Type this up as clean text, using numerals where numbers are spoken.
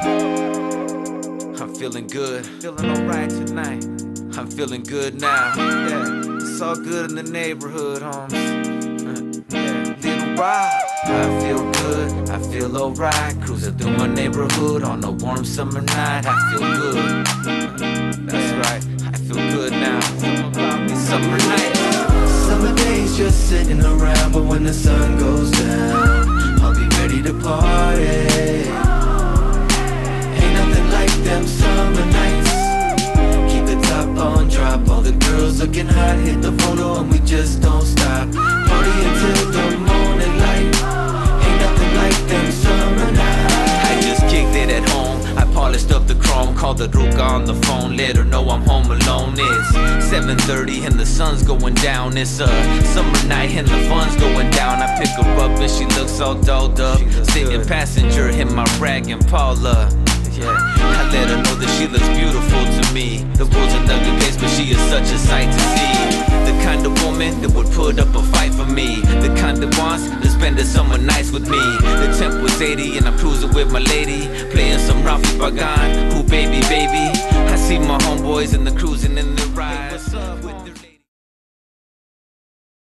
I'm feeling good, feeling alright tonight. I'm feeling good now. Yeah, it's all good in the neighborhood, homes. Yeah, little Rob. I feel good, I feel alright. Cruising through my neighborhood on a warm summer night. I feel good. That's right, I feel good now. These summer nights. Summer days just sitting around, but when the sun goes down, I'll be ready to party. Ain't nothing like them summer nights. Keep the top on drop, all the girls looking hot. Hit the photo and we just don't stop. Party until the morning light. Ain't nothing like them summer nights. I just kicked it at home, I polished up the chrome. Called the Ruka on the phone, let her know I'm home alone. It's 7:30 and the sun's going down. It's a summer night and the fun's going down. I pick her up and she looks all dolled up. Sitting passenger in my rag and Paula. Yeah, I let her know that she looks beautiful to me. The world's an ugly place, but she is such a sight to see. The kind of woman that would put up a fight for me. The kind that wants to spend a summer nights with me. The temp was 80 and I'm cruising with my lady, playing some Rafi Pagan. Who baby, baby? I see my homeboys in the cruising